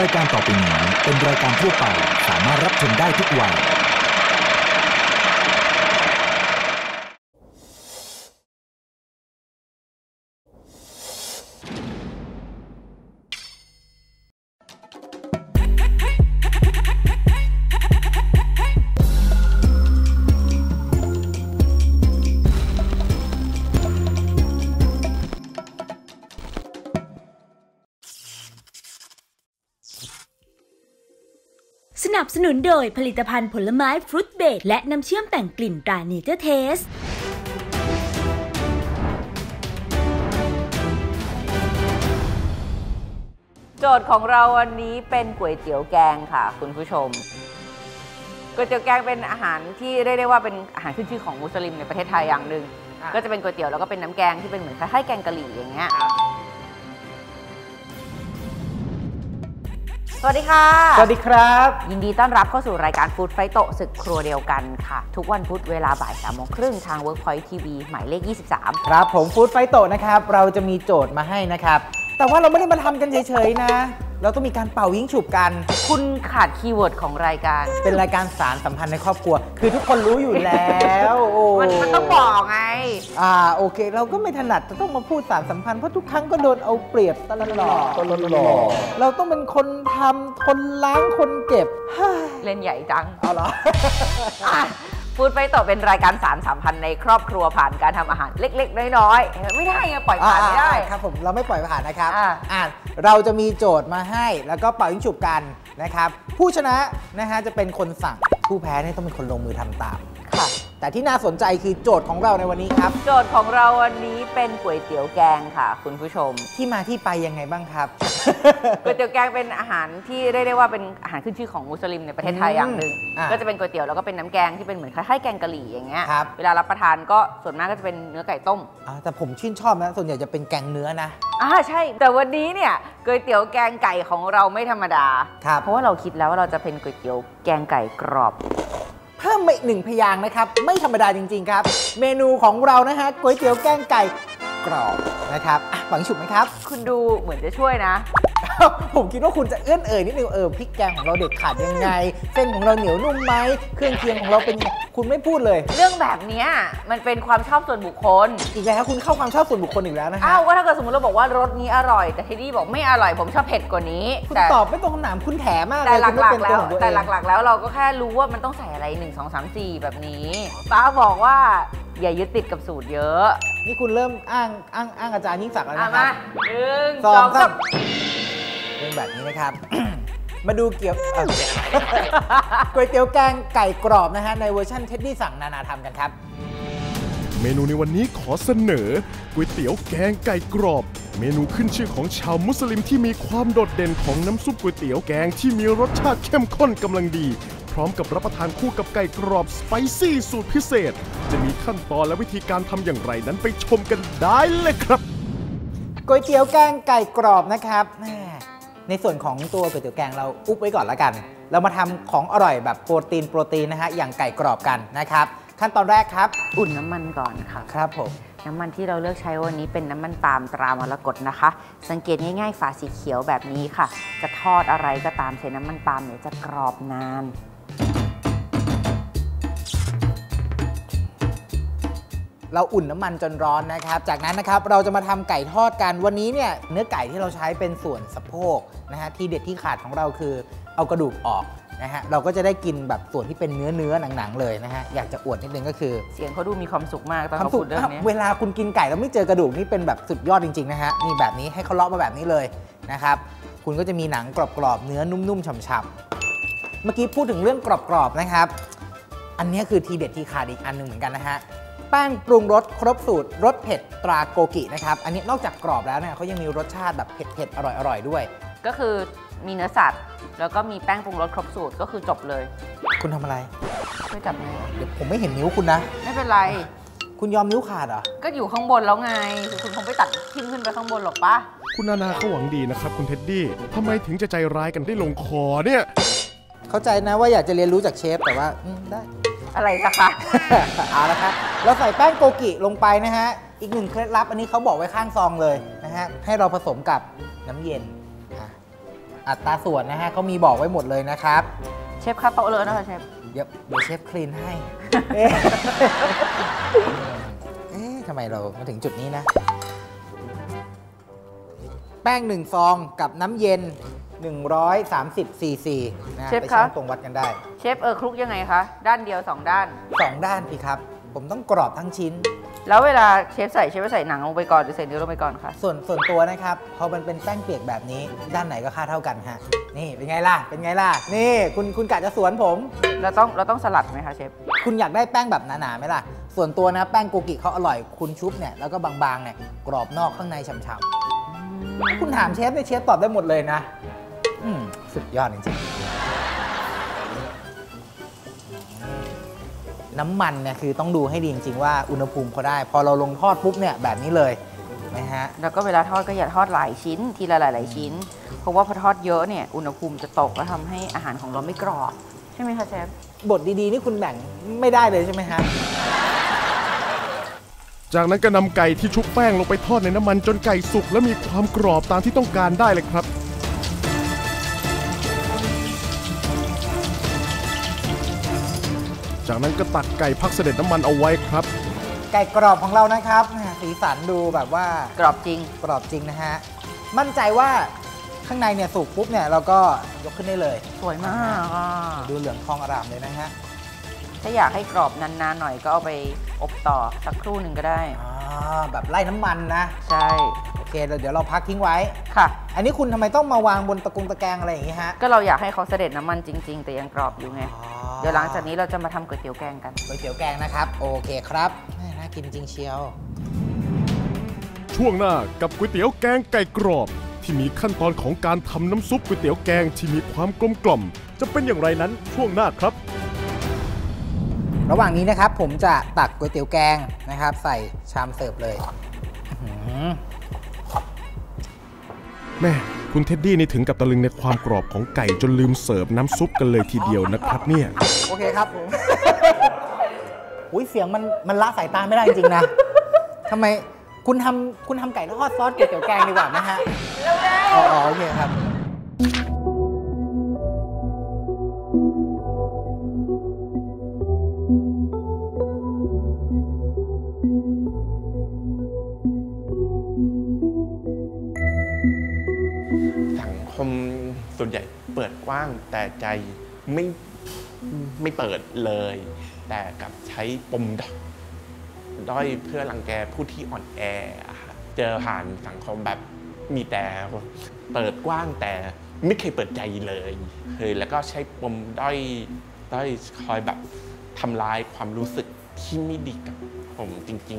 รายการต่อไปนี้เป็นรายการทั่วไปสามารถรับชมได้ทุกวัยสนับสนุนโดยผลิตภัณฑ์ผลไม้ฟรุตเบรดและน้ำเชื่อมแต่งกลิ่นตราเนเจอร์เทสโจทย์ของเราวันนี้เป็นก๋วยเตี๋ยวแกงค่ะคุณผู้ชมก๋วยเตี๋ยวแกงเป็นอาหารที่เรียกได้ว่าเป็นอาหารขึ้นชื่อของมุสลิมในประเทศไทยอย่างหนึ่งก็จะเป็นก๋วยเตี๋ยวแล้วก็เป็นน้ำแกงที่เป็นเหมือนคล้ายๆแกงกะหรี่อย่างเงี้ยสวัสดีค่ะสวัสดีครับยินดีต้อนรับเข้าสู่รายการฟู้ดไฟโตศึกครัวเดียวกันค่ะทุกวันพุธเวลาบ่าย 3:30 น.ทาง Workpoint TV หมายเลข 23 ครับผมฟู้ดไฟโตนะครับเราจะมีโจทย์มาให้นะครับแต่ว่าเราไม่ได้มาทำกันเฉยๆนะเราต้องมีการเป่ายิงฉุบกันคุณขาดคีย์เวิร์ดของรายการเป็นรายการสารสัมพันธ์ในครอบครัวคือทุกคนรู้อยู่แล้วมันต้องบอกไงโอเคเราก็ไม่ถนัดจะต้องมาพูดสารสัมพันธ์เพราะทุกครั้งก็โดนเอาเปรียบตลอดเราต้องเป็นคนทำคนล้างคนเก็บเล่นใหญ่จังเอาเหรอฟู้ดไฟโตเป็นรายการสารสัมพันธ์ในครอบครัวผ่านการทำอาหารเล็กๆน้อยๆไม่ได้ไงปล่อยผ่านไม่ได้ครับผมเราไม่ปล่อยผ่านนะครับเราจะมีโจทย์มาให้แล้วก็เป่ายิงฉุบกันนะครับผู้ชนะนะฮะจะเป็นคนสั่งผู้แพ้เนี่ยต้องเป็นคนลงมือทำตามค่ะแต่ที่น่าสนใจคือโจทย์ของเราในวันนี้ครับโจทย์ของเราวันนี้เป็นก๋วยเตี๋ยวแกงค่ะคุณผู้ชมที่มาที่ไปยังไงบ้างครับก๋วยเตี๋ยวแกงเป็นอาหารที่เรียกได้ว่าเป็นอาหารขึ้นชื่อของมุสลิมในประเทศไทยอย่างหนึ่งก็จะเป็นก๋วยเตี๋ยวแล้วก็เป็นน้ำแกงที่เป็นเหมือนคล้ายๆแกงกะหรี่อย่างเงี้ยเวลารับประทานก็ส่วนมากก็จะเป็นเนื้อไก่ต้มแต่ผมชื่นชอบนะส่วนใหญ่จะเป็นแกงเนื้อนะใช่แต่วันนี้เนี่ยก๋วยเตี๋ยวแกงไก่ของเราไม่ธรรมดาเพราะว่าเราคิดแล้วว่าเราจะเป็นก๋วยเตี๋ยวแกงไก่กรอบเพิ่มมาอีก1 พยางค์นะครับไม่ธรรมดาจริงๆครับเมนูของเรานะฮะก๋วยเตี๋ยวแกงไก่กรอบนะครับหวังฉุบไหมครับคุณดูเหมือนจะช่วยนะผมคิดว่าคุณจะเอื้อนเอ่ยนิดนึงพริกแกงของเราเด็ดขาดยังไงเส้นของเราเหนียวนุ่มไหมเครื่องเคียงของเราเป็นคุณไม่พูดเลยเรื่องแบบนี้มันเป็นความชอบส่วนบุคคลอีกแล้วคุณเข้าความชอบส่วนบุคคลอีกแล้วนะฮะว่าถ้าเกิดสมมติเราบอกว่ารสนี้อร่อยแต่เทดดี้บอกไม่อร่อยผมชอบเผ็ดกว่านี้คุณตอบไม่ตรงคำถามคุณแถมากแต่หลักๆแล้วเราก็แค่รู้ว่ามันต้องใส่อะไร1 2 3 4แบบนี้ป้าบอกว่าอย่ายึดติดกับสูตรเยอะนี่คุณเริ่มอ้างอาจารย์ยิ่งศักดิ์แล้วนะครับมา1 2 3 เป็นแบบนี้นะครับ มาดูก๋วยเตี๋ยวแกงไก่กรอบนะฮะในเวอร์ชันเท็ดดี้สั่งนานาทำกันครับเมนูในวันนี้ขอเสนอก๋วยเตี๋ยวแกงไก่กรอบเมนูขึ้นชื่อของชาวมุสลิมที่มีความโดดเด่นของน้ำซุปก๋วยเตี๋ยวแกงที่มีรสชาติเข้มข้นกำลังดีพร้อมกับรับประทานคู่กับไก่กรอบสไปซี่สูตรพิเศษจะมีขั้นตอนและวิธีการทำอย่างไรนั้นไปชมกันได้เลยครับก๋วยเตี๋ยวแกงไก่กรอบนะครับในส่วนของตัวก๋วยเตี๋ยวแกงเราอุ๊บไว้ก่อนละกันเรามาทำของอร่อยแบบโปรตีนนะฮะอย่างไก่กรอบกันนะครับขั้นตอนแรกครับอุ่นน้ำมันก่อนค่ะครับผมน้ำมันที่เราเลือกใช้วันนี้เป็นน้ำมันปาล์มตรามรกตนะคะสังเกตง่ายๆฝาสีเขียวแบบนี้ค่ะจะทอดอะไรก็ตามใช้น้ำมันปาล์มเนี่ยจะกรอบนานเราอุ่นน้ำมันจนร้อนนะครับจากนั้นนะครับเราจะมาทำไก่ทอดกันวันนี้เนี่ยเนื้อไก่ที่เราใช้เป็นส่วนสะโพกนะฮะที่เด็ดที่ขาดของเราคือเอากระดูกออกนะฮะเราก็จะได้กินแบบส่วนที่เป็นเนื้อหนังๆเลยนะฮะอยากจะอวดนิดนึงก็คือเสียงเขาดูมีความสุขมากตอนเขาพูดเรื่องนี้เวลาคุณกินไก่แล้วไม่เจอกระดูกนี่เป็นแบบสุดยอดจริงๆนะฮะนี่แบบนี้ให้เขาเลาะมาแบบนี้เลยนะครับคุณก็จะมีหนังกรอบๆเนื้อนุ่มๆฉ่ำๆเมื่อกี้พูดถึงเรื่องกรอบๆนะครับอันนี้คือทีเด็ดที่ขาดอีกอันนึงเหมือนกันนะฮะแป้งปรุงรสครบสูตรรสเผ็ดตราโกกินะครับอันนี้นอกจากกรอบแล้วเนี่ยเขายังมีรสชาติแบบเผ็ดอร่อยด้วยก็คือมีเนื้อสัตว์แล้วก็มีแป้งปรุงรสครบสูตรก็คือจบเลยคุณทำอะไรช่วยจับไงเดี๋ยวผมไม่เห็นนิ้วคุณนะไม่เป็นไรคุณยอมนิ้วขาดเหรอก็อยู่ข้างบนแล้วไงคุณคงไปตัดทิ้งขึ้นไปข้างบนหรอกปะคุณนานาเขาหวังดีนะครับคุณเท็ดดี้ทำไมถึงจะใจร้ายกันได้ลงคอเนี่ยเข้าใจนะว่าอยากจะเรียนรู้จากเชฟแต่ว่าได้อะไรนะคะเอาละครับเราใส่แป้งโกกิลงไปนะฮะอีก1 เคล็ดลับอันนี้เขาบอกไว้ข้างซองเลยนะฮะให้เราผสมกับน้ำเย็นอัตราส่วนนะฮะเขามีบอกไว้หมดเลยนะครับเชฟค่าโต๊ะเลยนะคะเชฟเดี๋ยวเชฟคลีนให้ ทำไมเรามาถึงจุดนี้นะแป้ง1 ซองกับน้ำเย็น130 ซีซีนะไปชั่งตรงวัดกันได้เชฟคลุกยังไงคะด้านเดียว2 ด้าน 2 ด้านพี่ครับผมต้องกรอบทั้งชิ้นแล้วเวลาเชฟใส่หนังลงไปก่อนหรือใส่เนื้อลงไปก่อนคะส่วนตัวนะครับพอมันเป็นแป้งเปียกแบบนี้ด้านไหนก็ค่าเท่ากันฮะนี่เป็นไงล่ะนี่คุณกะจะสวนผมเราต้องสลัดไหมคะเชฟคุณอยากได้แป้งแบบหนาๆไหมล่ะส่วนตัวนะแป้งโกกิเขาอร่อยคุณชุบเนี่ยแล้วก็บางๆเนี่ยกรอบนอกข้างในฉ่ำๆคุณถามเชฟเนี่ยเชฟตอบได้หมดเลยนะสุดยอดจริงๆน้ำมันเนี่ยคือต้องดูให้ดีจริงๆว่าอุณหภูมิเขาได้พอเราลงทอดปุ๊บเนี่ยแบบนี้เลยนะฮะแล้วก็เวลาทอดก็อย่าทอดหลายชิ้นทีละหลายชิ้นเพราะว่าพอทอดเยอะเนี่ยอุณหภูมิจะตกแล้วทำให้อาหารของเราไม่กรอบใช่ไหมคะเชฟบทดีๆนี่คุณแบ่งไม่ได้เลยใช่ไหมฮะจากนั้นก็นำไก่ที่ชุบแป้งลงไปทอดในน้ำมันจนไก่สุกและมีความกรอบตามที่ต้องการได้เลยครับจากนั้นก็ตักไก่พักเสด็จน้ำมันเอาไว้ครับไก่กรอบของเรานะครับสีสันดูแบบว่ากรอบจริงนะฮะมั่นใจว่าข้างในเนี่ยสุกปุ๊บเนี่ยเราก็ยกขึ้นได้เลยสวยมากดูเหลืองทองอร่ามเลยนะฮะถ้าอยากให้กรอบนานๆหน่อยก็เอาไปอบต่อสักครู่หนึ่งก็ได้แบบไล่น้ำมันนะใช่โอเคเดี๋ยวเราพักทิ้งไว้ค่ะอันนี้คุณทำไมต้องมาวางบนตะแกรงอะไรอย่างงี้ฮะก็เราอยากให้เขาเสด็จน้ำมันจริงๆแต่ยังกรอบอยู่ไงเดี๋ยวหลังจากนี้เราจะมาทำก๋วยเตี๋ยวแกงกันก๋วยเตี๋ยวแกงนะครับโอเคครับน่ากินจริงเชียวช่วงหน้ากับก๋วยเตี๋ยวแกงไก่กรอบที่มีขั้นตอนของการทำน้ำซุปก๋วยเตี๋ยวแกงที่มีความกลมกล่อมจะเป็นอย่างไรนั้นช่วงหน้าครับระหว่างนี้นะครับผมจะตักก๋วยเตี๋ยวแกงนะครับใส่ชามเสิร์ฟเลยแม่คุณเท็ดดี้นี่ถึงกับตะลึงในความกรอบของไก่จนลืมเสิร์ฟน้ำซุปกันเลยทีเดียวนะครับเนี่ยโอเคครับผมอุ้ยเสียงมันละสายตาไม่ได้จริงๆนะทำไมคุณทำไก่ทอดซอสก๋วยเตี๋ยวแกงดีกว่านะฮะอ๋อโอเคครับส่วนใหญ่เปิดกว้างแต่ใจไม่เปิดเลยแต่กับใช้ปมด้อยเพื่อรังแกผู้ที่อ่อนแอเจอผ่านสังคมแบบมีแต่เปิดกว้างแต่ไม่เคยเปิดใจเลยแล้วก็ใช้ปมด้อยคอยแบบทำลายความรู้สึกที่ไม่ดีกับผมจริง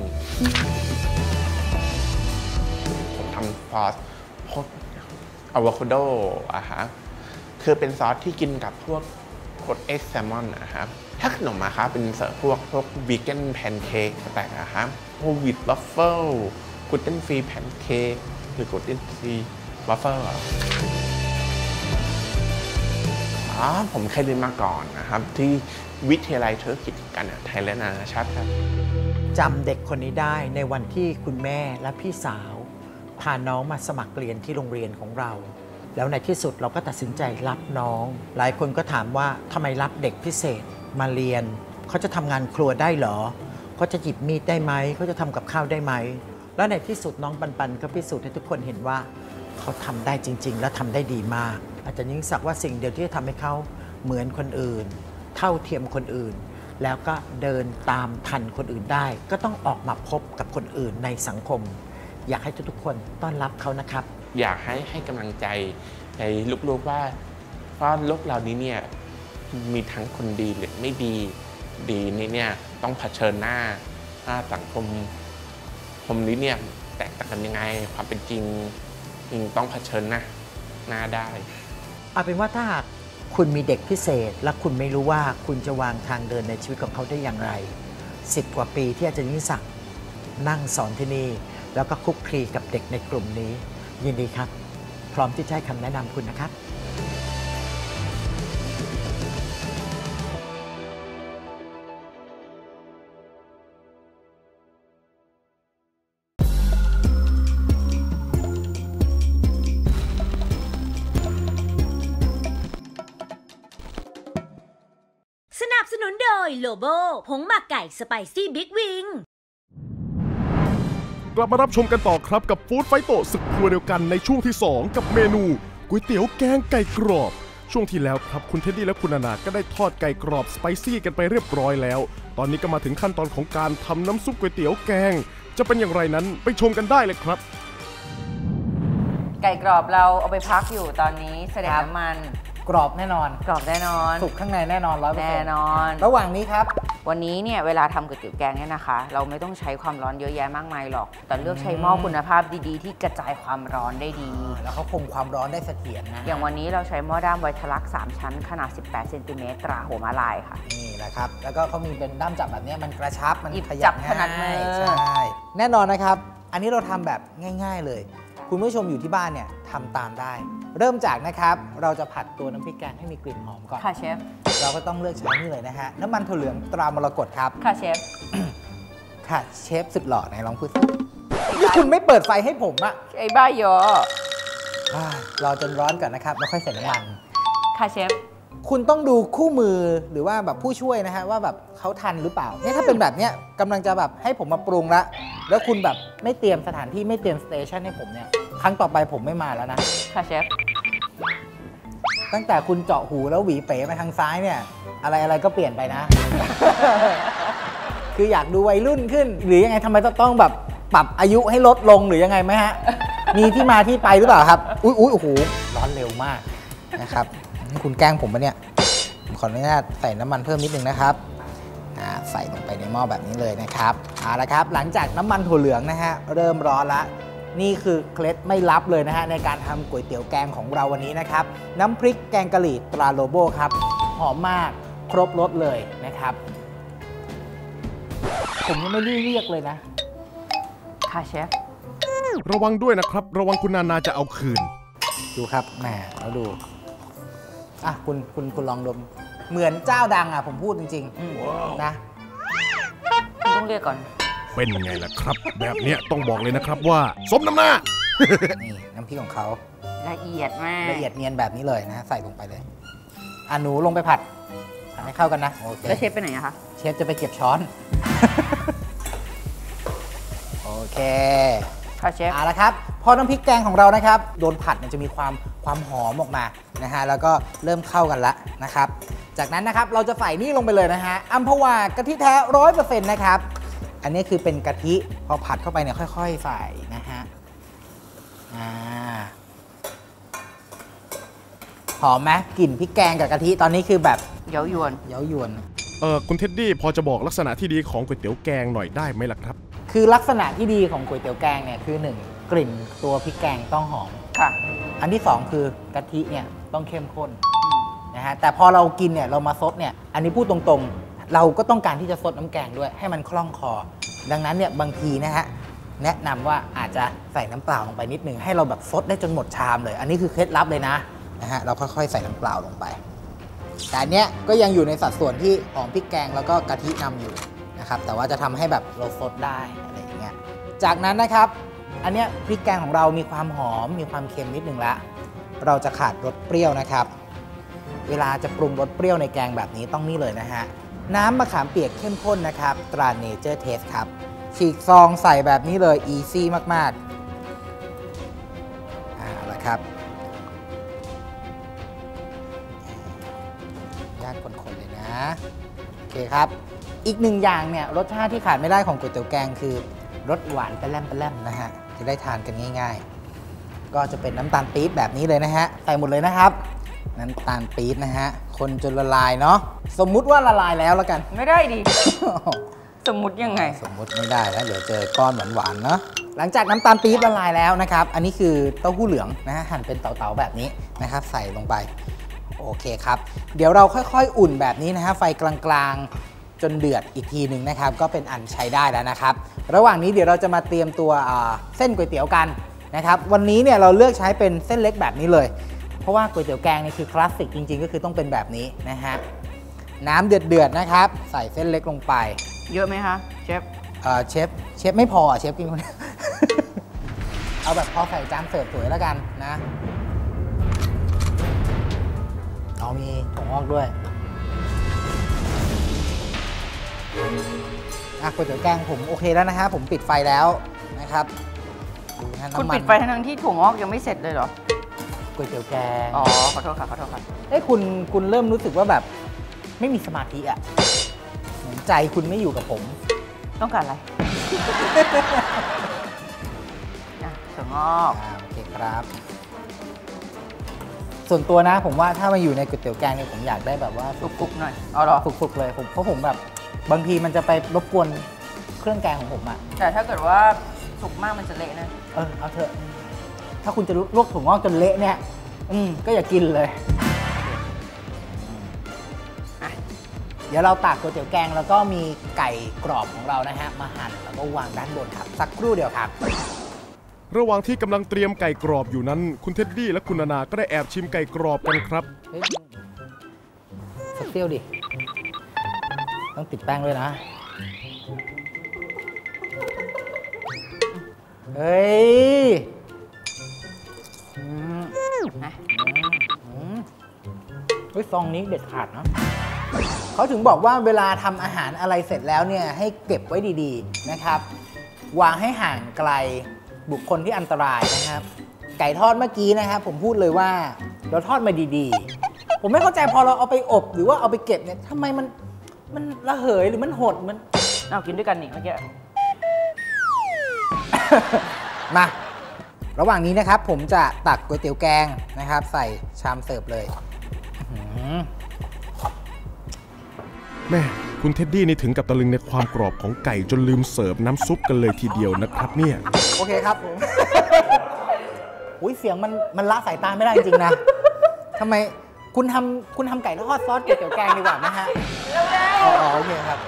ๆผมทำซอสอะโวคาโดคือเป็นซอสที่กินกับพวกโคดเอ็กซ์แซลมอนนะครับถ้าขนมครับเป็นเสิร์ฟพวกวีแกนแพนเค้กแต่นะครับพวกวิดวัฟเฟิลกลูเตนฟรีแพนเค้กหรือกลูเตนฟรีวัฟเฟิลผมเคยเรียนมาก่อนนะครับที่วิทยาลัยธุรกิจการไทยและนานาชาติครับจำเด็กคนนี้ได้ในวันที่คุณแม่และพี่สาวพาน้องมาสมัครเรียนที่โรงเรียนของเราแล้วในที่สุดเราก็ตัดสินใจรับน้องหลายคนก็ถามว่าทำไมรับเด็กพิเศษมาเรียนเขาจะทำงานครัวได้เหรอเขาจะหยิบมีดได้ไหมเขาจะทำกับข้าวได้ไหมแล้วในที่สุดน้องปันก็พิสูจน์ให้ทุกคนเห็นว่าเขาทำได้จริงๆและทำได้ดีมากอาจารย์ยิ่งศักดิ์ว่าสิ่งเดียวที่จะทำให้เขาเหมือนคนอื่นเท่าเทียมคนอื่นแล้วก็เดินตามทันคนอื่นได้ก็ต้องออกมาพบกับคนอื่นในสังคมอยากให้ทุกๆคนต้อนรับเขานะครับอยากให้กำลังใจในลูกๆว่าโลกเรานี้เนี่ยมีทั้งคนดีหรือไม่ดีนี่เนี่ยต้องเผชิญหน้าสังคมนี้เนี่ยแตกต่างกันยังไงความเป็นจริงต้องเผชิญหน้าได้เอาเป็นว่าถ้าหากคุณมีเด็กพิเศษและคุณไม่รู้ว่าคุณจะวางทางเดินในชีวิตของเขาได้อย่างไร10 กว่าปีที่อาจารย์ยิ่งศักดิ์นั่งสอนที่นี่แล้วก็คลุกคลีกับเด็กในกลุ่มนี้ยินดีครับพร้อมที่จะให้คำแนะนำคุณนะครับโลโบผงหมักไก่สไปซี่บิ๊กวิงกลับมารับชมกันต่อครับกับฟู้ดไฟโตศึกครัวเดียวกันในช่วงที่ 2 กับเมนูก๋วยเตี๋ยวแกงไก่กรอบช่วงที่แล้วครับคุณเท็ดดี้และคุณนานาก็ได้ทอดไก่กรอบสไปซี่กันไปเรียบร้อยแล้วตอนนี้ก็มาถึงขั้นตอนของการทำน้ำซุปก๋วยเตี๋ยวแกงจะเป็นอย่างไรนั้นไปชมกันได้เลยครับไก่กรอบเราเอาไปพักอยู่ตอนนี้เสด็จน้ำมันกรอบแน่นอนกรอบแน่นอนสุกข้างในแน่นอน100% แน่นอนระหว่างนี้ครับวันนี้เนี่ยเวลาทำก๋วยเตี๋ยวแกงเนี่ยนะคะเราไม่ต้องใช้ความร้อนเยอะแยะมากมายหรอกแต่เลือกใช้หม้อคุณภาพดีๆที่กระจายความร้อนได้ดีแล้วเขาคงความร้อนได้เสถียรนะอย่างวันนี้เราใช้หม้อด้ามไวทลัก3ชั้นขนาด18เซนติเมตรตราหัวม้าลายค่ะนี่แหละครับแล้วก็เขามีเป็นด้ามจับแบบนี้มันกระชับมันขยับถนัดมือใช่แน่นอนนะครับอันนี้เราทำแบบง่ายๆเลยคุณผู้ชมอยู่ที่บ้านเนี่ยทำตามได้เริ่มจากนะครับเราจะผัดตัวน้ำพริกแกงให้มีกลิ่นหอมก่อนค่ะเชฟเราก็ต้องเลือกใช้นี่เลยนะฮะน้ำมันถั่วเหลืองตรามรกตครับค่ะเชฟค่ะเชฟสุดหล่อไหนลองพูดสินี่คุณไม่เปิดไฟให้ผมอะไอ้บ้าโยรอจนร้อนก่อนนะครับแล้วค่อยใส่น้ำมันค่ะเชฟคุณต้องดูคู่มือหรือว่าแบบผู้ช่วยนะฮะว่าแบบเขาทันหรือเปล่าเนี่ยถ้าเป็นแบบเนี้ยกำลังจะแบบให้ผมมาปรุงละแล้วคุณแบบไม่เตรียมสถานที่ไม่เตรียมสเตชันให้ผมเนี่ยครั้งต่อไปผมไม่มาแล้วนะค่ะเชฟตั้งแต่คุณเจาะหูแล้วหวีเป๋ไปทางซ้ายเนี่ยอะไรก็เปลี่ยนไปนะ คืออยากดูวัยรุ่นขึ้นหรือยังไงทำไมต้องแบบปรับอายุให้ลดลงหรือยังไงไหมฮะ มีที่มาที่ไปหรือเปล่าครับอุ้ยโอ้โหร้อนเร็วมากนะครับคุณแกล้งผมปะเนี่ยขออนุญาตใส่น้ำมันเพิ่มนิดนึงนะครับใส่ลงไปในหม้อแบบนี้เลยนะครับเอาละครับหลังจากน้ำมันถั่วเหลืองนะฮะเริ่มร้อนละนี่คือเคล็ดไม่ลับเลยนะฮะในการทำก๋วยเตี๋ยวแกงของเราวันนี้นะครับน้ำพริกแกงกะหรี่ตราโลโบครับหอมมากครบรสเลยนะครับผมยังไม่ได้เรียกเลยนะค่ะเชฟระวังด้วยนะครับระวังคุณนานาจะเอาคืนดูครับแหมเราดูคุณลองดมเหมือนเจ้าดังผมพูดจริงๆนะต้องเรียกก่อนเป็นไงล่ะครับแบบเนี้ยต้องบอกเลยนะครับว่าสมน้ำหน้านี่น้ำพริกของเขาละเอียดมากละเอียดเนียนแบบนี้เลยนะใส่ลงไปเลยหนูลงไปผัดให้เข้ากันนะโอเคแล้วเชฟไปไหนอะคะเชฟจะไปเก็บช้อนโอเคค่ะเชฟเอาละครับพอน้ำพริกแกงของเรานะครับโดนผัดมันจะมีความหอมออกมานะฮะแล้วก็เริ่มเข้ากันละนะครับจากนั้นนะครับเราจะใส่นี่ลงไปเลยนะฮะอัมพวากะทิแท้ 100% นะครับอันนี้คือเป็นกะทิพอผัดเข้าไปเนี่ยค่อยๆใส่นะฮะหอมไหมกลิ่นพริกแกงกับกะทิตอนนี้คือแบบเย้ายวนคุณเท็ดดี้พอจะบอกลักษณะที่ดีของก๋วยเตี๋ยวแกงหน่อยได้ไหมล่ะครับคือลักษณะที่ดีของก๋วยเตี๋ยวแกงเนี่ยคือ1กลิ่นตัวพริกแกงต้องหอมค่ะอันที่2คือกะทิเนี่ยต้องเข้มข้นนะฮะแต่พอเรากินเนี่ยเรามาซดเนี่ยอันนี้พูดตรงๆเราก็ต้องการที่จะซดน้ำแกงด้วยให้มันคล่องคอดังนั้นเนี่ยบางทีนะฮะแนะนำว่าอาจจะใส่น้ำเปล่าลงไปนิดนึงให้เราแบบซดได้จนหมดชามเลยอันนี้คือเคล็ดลับเลยนะฮะเราค่อยๆใส่น้ำเปล่าลงไปแต่อันเนี้ยก็ยังอยู่ในสัดส่วนที่หอมพริกแกงแล้วก็กะทินำอยู่นะครับแต่ว่าจะทำให้แบบเราซดได้อะไรอย่างเงี้ยจากนั้นนะครับอันเนี้ยพริกแกงของเรามีความหอมมีความเค็มนิดนึงละเราจะขาดรสเปรี้ยวนะครับเวลาจะปรุงรสเปรี้ยวในแกงแบบนี้ต้องนี่เลยนะฮะน้ำมะขามเปียกเข้มข้นนะครับตราเนเจอร์เทสครับฉีกซองใส่แบบนี้เลยอีซี่มากๆเอาละครับญาติคนๆเลยนะโอเคครับอีกหนึ่งอย่างเนี่ยรสชาติที่ขาดไม่ได้ของก๋วยเตี๋ยวแกงคือรสหวานปลาแรมนะฮะจะได้ทานกันง่ายๆก็จะเป็นน้ำตาลปี๊บแบบนี้เลยนะฮะใส่หมดเลยนะครับน้ำตาลปี๊บนะฮะคนจนละลายเนาะสมมุติว่าละลายแล้วกันไม่ได้ดิ สมมุติยังไงสมมุติไม่ได้แล้วเดี๋ยวเจอก้อนหวานๆเนาะหลังจากน้ำตาลปี๊บละลายแล้วนะครับอันนี้คือเต้าหู้เหลืองนะฮะหั่นเป็นเต๋าๆแบบนี้นะครับใส่ลงไปโอเคครับเดี๋ยวเราค่อยๆอุ่นแบบนี้นะฮะไฟกลางๆจนเดือดอีกทีหนึ่งนะครับก็เป็นอันใช้ได้แล้วนะครับระหว่างนี้เดี๋ยวเราจะมาเตรียมตัวเส้นก๋วยเตี๋ยวกันนะครับวันนี้เนี่ยเราเลือกใช้เป็นเส้นเล็กแบบนี้เลยเพราะว่าก๋วยเตี๋ยวแกงนี่คือคลาสสิกจริงๆก็คือต้องเป็นแบบนี้นะฮะน้ำเดือดๆนะครับใส่เส้นเล็กลงไปเยอะไหมคะเชฟเชฟไม่พอเชฟกินคนเดียว เอาแบบพอใส่จานเสิร์ฟสวยแล้วกันนะเอามีถั่วงอกด้วยก๋วยเตี๋ยวแกงผมโอเคแล้วนะฮะผมปิดไฟแล้วนะครับดูนะคุณน้ำมันปิดไฟทั้งที่ถั่วงอกยังไม่เสร็จเลยเหรอก๋วยเตี๋ยวแกงอ๋อ ขอโทษค่ะ ขอโทษค่ะคุณเริ่มรู้สึกว่าแบบไม่มีสมาธิอ่ะเหมือนใจคุณไม่อยู่กับผมต้องการอะไร ถั่วงอกโอเคครับ ส่วนตัวนะผมว่าถ้ามาอยู่ในก๋วยเตี๋ยวแกงเนี่ยผมอยากได้แบบว่าฟุกๆหน่อยเอาเหรอฝึกๆเลยเพราะผมแบบบางทีมันจะไปรบกวนเครื่องแกงของผมอ่ะแต่ถ้าเกิดว่าสุกมากมันจะเละนะเอาเถอะถ้าคุณจะลวกถั่วงอกจนเละเนี่ยก็อย่ากินเลยเดี๋ยวเราตักก๋วยเตี๋ยวแกงแล้วก็มีไก่กรอบของเรานะฮะมาหั่นแล้วก็วางด้านบนครับสักครู่เดียวครับระหว่างที่กำลังเตรียมไก่กรอบอยู่นั้น คุณเท็ดดี้และคุณนานาก็ได้แอบชิมไก่กรอบกันครับเฮ้ยสักเตี้ยวดิต้องติดแป้งด้วยนะเฮ้ยซองนี้เด็ดขาดนะเขาถึงบอกว่าเวลาทำอาหารอะไรเสร็จแล้วเนี่ยให้เก็บไว้ดีๆนะครับวางให้ห่างไกลบุคคลที่อันตรายนะครับ ไก่ทอดเมื่อกี้นะครับผมพูดเลยว่าเราทอดมาดีๆผมไม่เข้าใจพอเราเอาไปอบหรือว่าเอาไปเก็บเนี่ยทำไมมันระเหยหรือมันหดมันเอากินด้วยกันนี่เมื่อกี้มาระหว่างนี้นะครับผมจะตักก๋วยเตี๋ยวแกงนะครับใส่ชามเสิร์ฟเลยแม่คุณเท็ดดี้นี่ถึงกับตะลึงในความกรอบของไก่จนลืมเสิร์ฟน้ำซุปกันเลยทีเดียวนะครับเนี่ยโอเคครับผมอุ้ยเสียงมันละสายตาไม่ได้จริงๆนะทำไมคุณทำไก่ทอดซอสก๋วยเตี๋ยวแกงดีกว่านะฮะอ๋อโอเคครับ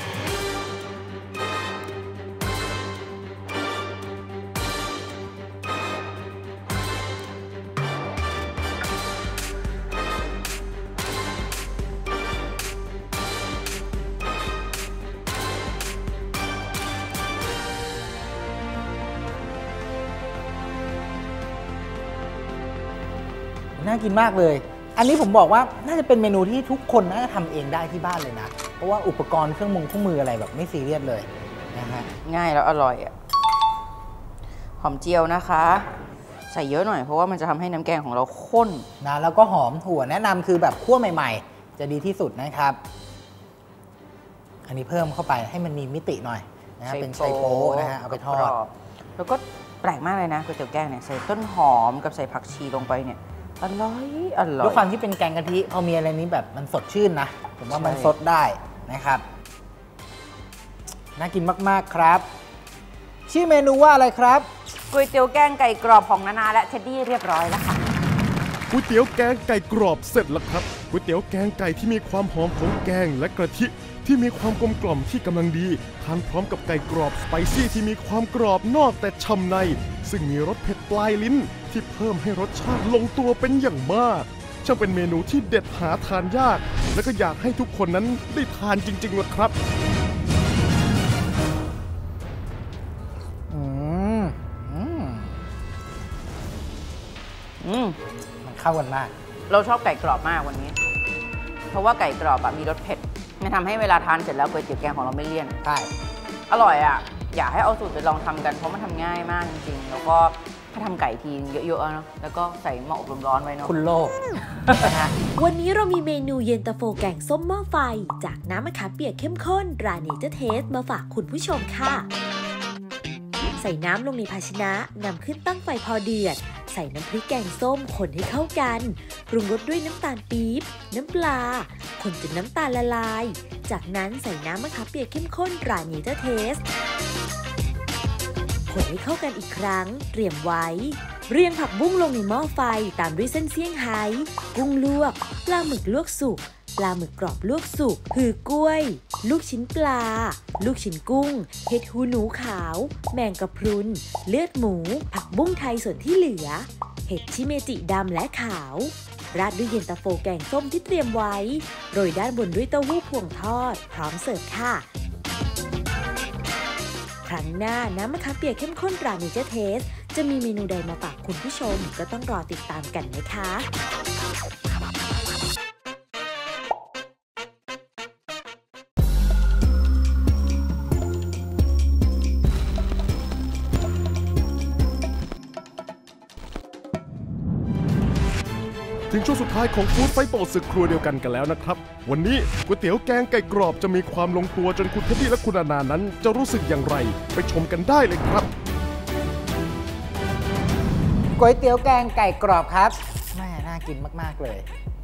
น่ากินมากเลยอันนี้ผมบอกว่าน่าจะเป็นเมนูที่ทุกคนน่าจะทำเองได้ที่บ้านเลยนะเพราะว่าอุปกรณ์เครื่องมืออะไรแบบไม่ซีเรียสเลยนะฮะง่ายแล้วอร่อยอ่ะหอมเจียวนะคะใส่เยอะหน่อยเพราะว่ามันจะทำให้น้ำแกงของเราข้นนะแล้วก็หอมถั่วแนะนำคือแบบคั่วใหม่ๆจะดีที่สุดนะครับอันนี้เพิ่มเข้าไปให้มันมีมิติหน่อยนะเป็นไชโป๊นะฮะเอาไปทอดแล้วก็แปลกมากเลยนะก๋วยเตี๋ยวแกงเนี่ยใส่ต้นหอมกับใส่ผักชีลงไปเนี่ยอร่อยด้วยความที่เป็นแกงกะทิพอมีอะไรนี้แบบมันสดชื่นนะผมว่ามันสดได้นะครับน่ากินมากๆครับชื่อเมนูว่าอะไรครับก๋วยเตี๋ยวแกงไก่กรอบของนานาและเท็ดดี้เรียบร้อยแล้วค่ะก๋วยเตี๋ยวแกงไก่กรอบเสร็จแล้วครับก๋วยเตี๋ยวแกงไก่ที่มีความหอมของแกงและกะทิที่มีความกลมกล่อมที่กำลังดีทานพร้อมกับไก่กรอบสไปซี่ที่มีความกรอบนอกแต่ฉ่ำในซึ่งมีรสเผ็ดปลายลิ้นที่เพิ่มให้รสชาติลงตัวเป็นอย่างมากช่างเป็นเมนูที่เด็ดหาทานยากและก็อยากให้ทุกคนนั้นได้ทานจริงๆเลยครับมันเข้ากันมากเราชอบไก่กรอบมากวันนี้เพราะว่าไก่กรอบมีรสเผ็ดมันทำให้เวลาทานเสร็จแล้วก๋วยเตี๋ยวแกงของเราไม่เลี่ยนใช่อร่อยอ่ะอยากให้เอาสูตรไปลองทำกันเพราะมันทำง่ายมากจริงๆแล้วก็ถ้าทำไก่ทีเยอะๆเนาะแล้วก็ใส่หม้ออบลมร้อนไว้เนาะคุณโลกวันนี้เรามีเมนูเย็นตาโฟแกงส้มหม้อไฟจากน้ำมะขามเปียกเข้มข้นราเนเจอร์เทสมาฝากคุณผู้ชมค่ะใส่น้ำลงในภาชนะนำขึ้นตั้งไฟพอเดือดใส่น้ำพริกแกงส้มคนให้เข้ากันปรุงรสด้วยน้ำตาลปี๊บน้ำปลาคนจนน้ำตาลละลายจากนั้นใส่น้ำมะขามเปียกเข้มข้นราเนเจอร์เทสคนให้เข้ากันอีกครั้งเตรียมไว้เรียงผักบุ้งลงในหม้อไฟตามด้วยเส้นเซี่ยงไฮ้กุ้งลวกปลาหมึกลวกสุกปลาหมึกกรอบลวกสุกหือกล้วยลูกชิ้นปลาลูกชิ้นกุ้งเห็ดหูหนูขาวแมงกะพรุนเลือดหมูผักบุ้งไทยส่วนที่เหลือเห็ดชิเมจิดำและขาวราดด้วยเย็นตาโฟแกงส้มที่เตรียมไว้โรยด้านบนด้วยเต้าหู้พวงทอดพร้อมเสิร์ฟค่ะครั้งหน้าน้ำมะขามเปียกเข้มข้นราเนเจอร์เทสจะมีเมนูใดมาฝากคุณผู้ชมก็ต้องรอติดตามกันนะคะถึงช่วงสุดท้ายของฟู้ดไฟโตศึกครัวเดียวกันแล้วนะครับวันนี้ก๋วยเตี๋ยวแกงไก่กรอบจะมีความลงตัวจนคุณเท็ดดี้และคุณอานานั้นจะรู้สึกอย่างไรไปชมกันได้เลยครับก๋วยเตี๋ยวแกงไก่กรอบครับแม่น่ากินมากๆเลย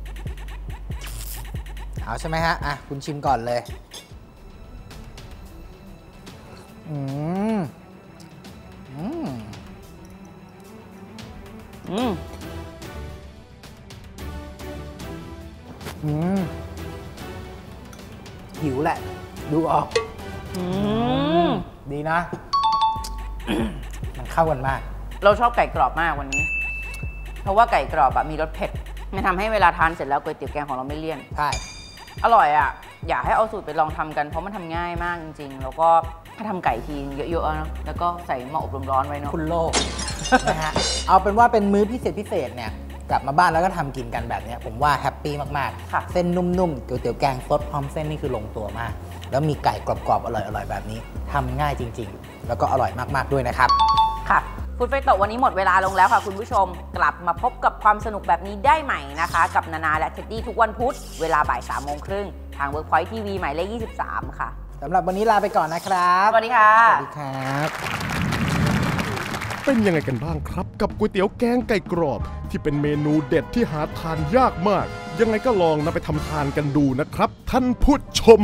เอาใช่ไหมฮะอ่ะคุณชิมก่อนเลยอืมหิวแหละดูออกดีนะ มันเข้ากันมากเราชอบไก่กรอบมากวันนี้เพราะว่าไก่กรอบมีรสเผ็ดมันทำให้เวลาทานเสร็จแล้วก๋วยเตี๋ยวแกงของเราไม่เลี่ยนใช่อร่อยอ่ะอยากให้เอาสูตรไปลองทำกันเพราะมันทำง่ายมากจริงๆแล้วก็ถ้าทำไก่ทีเยอะๆนะแล้วก็ใส่หม้ออบลมร้อนไว้เนาะคุณโลก นะฮะเอาเป็นว่าเป็นมื้อพิเศษเนี่ยกลับมาบ้านแล้วก็ทำกินกันแบบนี้ผมว่าแฮปปี้มากๆเส้นนุ่มๆก๋วยเตี๋ยวแกงซดพร้อมเส้นนี่คือลงตัวมากแล้วมีไก่กรอบๆอร่อยๆแบบนี้ทำง่ายจริงๆแล้วก็อร่อยมากๆด้วยนะครับค่ะฟู้ดไฟโตวันนี้หมดเวลาลงแล้วค่ะคุณผู้ชมกลับมาพบกับความสนุกแบบนี้ได้ใหม่นะคะกับนานาและเท็ดดี้ทุกวันพุธเวลาบ่าย 3:30 ทาง Workpoint TV หมายเลข 23 ค่ะสำหรับวันนี้ลาไปก่อนนะครับสวัสดีค่ะสวัสดีครับเป็นยังไงกันบ้างครับกับก๋วยเตี๋ยวแกงไก่กรอบที่เป็นเมนูเด็ดที่หาทานยากมากยังไงก็ลองนำไปทำทานกันดูนะครับท่านผู้ชม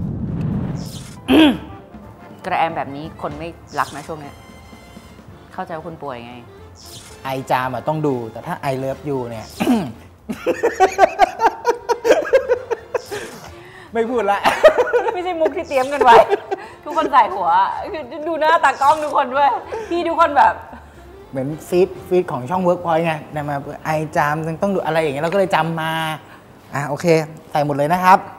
กระแอมแบบนี้คนไม่รักนะช่วงนี้เข้าใจว่าคุณป่วยไงไอจามต้องดูแต่ถ้าไอเลิฟยูเนี่ย ไม่พูดละไม่ใช่มุกที่เตรียมกันไว้ ทุกคนใส่หัวคือดูหน้าตากล้องทุกคนด้วยพี่ทุกคนแบบเหมือนฟีดของช่อง Workpoint ไงนะมาไอจามต้องดูอะไรอย่างเงี้ยเราก็เลยจำมาโอเคใส่หมดเลยนะครับ